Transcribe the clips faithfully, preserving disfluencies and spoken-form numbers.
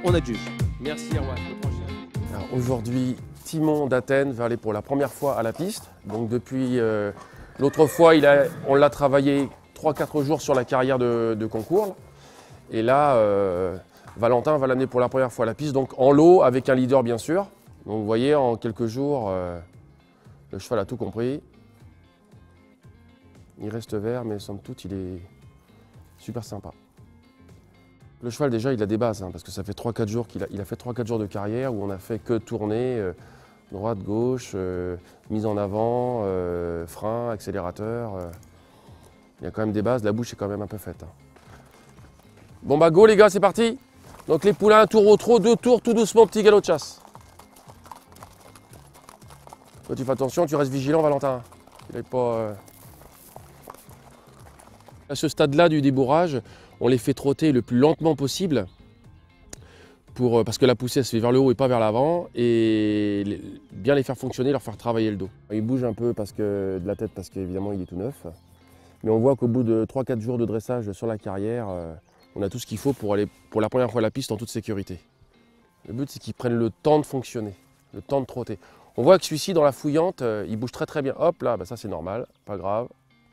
on adjuge. Merci Erwan. Aujourd'hui, Timon d'Athènes va aller pour la première fois à la piste. Donc depuis euh, l'autre fois, il a, on l'a travaillé trois quatre jours sur la carrière de, de concours. Et là, euh, Valentin va l'amener pour la première fois à la piste, donc en lot avec un leader bien sûr. Donc vous voyez, en quelques jours, euh, le cheval a tout compris. Il reste vert, mais somme toute, il est super sympa. Le cheval, déjà, il a des bases, hein, parce que ça fait trois quatre jours qu'il a, il a fait trois quatre jours de carrière où on a fait que tourner, euh, droite, gauche, euh, mise en avant, euh, frein, accélérateur. Euh. Il y a quand même des bases, la bouche est quand même un peu faite. Hein. Bon bah go les gars, c'est parti. Donc les poulains, un tour au trot, deux tours, tout doucement, petit galop de chasse. Toi tu fais attention, tu restes vigilant Valentin. Il est pas... Euh... À ce stade-là du débourrage, on les fait trotter le plus lentement possible pour, parce que la poussée elle se fait vers le haut et pas vers l'avant, et bien les faire fonctionner, leur faire travailler le dos. Il bouge un peu parce que, de la tête parce qu'évidemment il est tout neuf, mais on voit qu'au bout de trois quatre jours de dressage sur la carrière, on a tout ce qu'il faut pour aller pour la première fois à la piste en toute sécurité. Le but c'est qu'ils prennent le temps de fonctionner, le temps de trotter. On voit que celui-ci dans la fouillante, il bouge très très bien. Hop là, bah ça c'est normal, pas grave.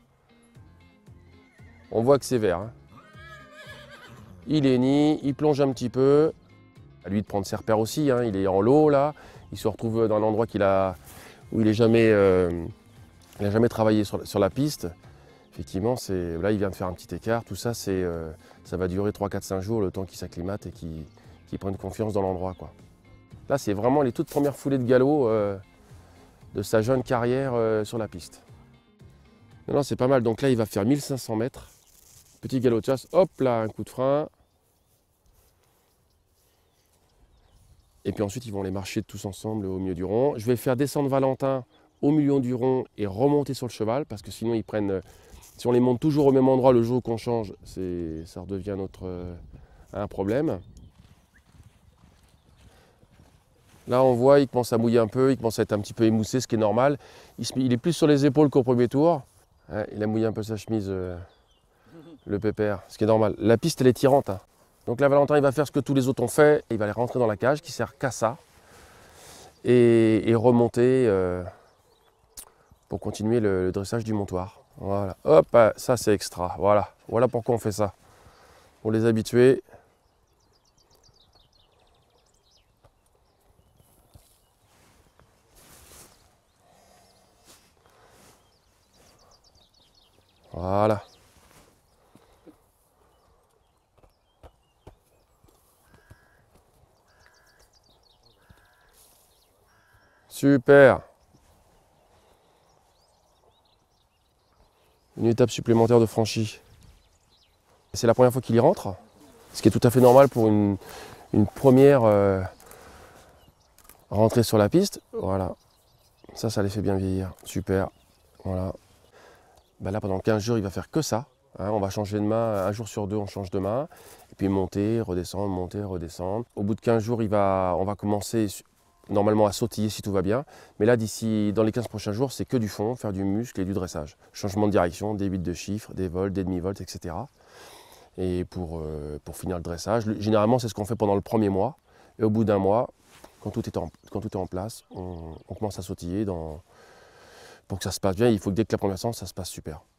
On voit que c'est vert. Hein. Il hennit, il plonge un petit peu. À lui de prendre ses repères aussi, hein. Il est en lot là. Il se retrouve dans un endroit qu'il a, où il n'a jamais, euh, jamais travaillé sur, sur la piste. Effectivement, là il vient de faire un petit écart. Tout ça, euh, ça va durer trois quatre cinq jours, le temps qu'il s'acclimate et qu'il qu'il prenne confiance dans l'endroit. Là, c'est vraiment les toutes premières foulées de galop euh, de sa jeune carrière euh, sur la piste. Non, non, c'est pas mal. Donc là, il va faire mille cinq cents mètres. Petit galop de chasse, hop là, un coup de frein. Et puis ensuite, ils vont les marcher tous ensemble au milieu du rond. Je vais faire descendre Valentin au milieu du rond et remonter sur le cheval, parce que sinon, ils prennent... Si on les monte toujours au même endroit le jour qu'on change, ça redevient notre, euh, un problème. Là, on voit, il commence à mouiller un peu, il commence à être un petit peu émoussé, ce qui est normal. Il, se, il est plus sur les épaules qu'au premier tour. Hein, il a mouillé un peu sa chemise, euh, le pépère, ce qui est normal. La piste, elle est tirante. Hein. Donc là, Valentin, il va faire ce que tous les autres ont fait. Il va aller rentrer dans la cage qui sert qu'à ça. Et, et remonter euh, pour continuer le, le dressage du montoir. Voilà. Hop, ça c'est extra. Voilà. Voilà pourquoi on fait ça. Pour les habituer. Voilà. Super. Une étape supplémentaire de franchie. C'est la première fois qu'il y rentre, ce qui est tout à fait normal pour une, une première euh, rentrée sur la piste. Voilà. Ça, ça les fait bien vieillir. Super. Voilà. Ben là, pendant quinze jours, il va faire que ça. Hein, on va changer de main, un jour sur deux, on change de main. Et puis monter, redescendre, monter, redescendre. Au bout de quinze jours, il va, on va commencer normalement à sautiller si tout va bien. Mais là, d'ici, dans les quinze prochains jours, c'est que du fond, faire du muscle et du dressage. Changement de direction, des huit de chiffres, des volts, des demi-volts, et cetera. Et pour, euh, pour finir le dressage, généralement, c'est ce qu'on fait pendant le premier mois. Et au bout d'un mois, quand tout est en, quand tout est en place, on, on commence à sautiller dans... Pour que ça se passe bien, il faut que dès que la première séance, ça se passe super.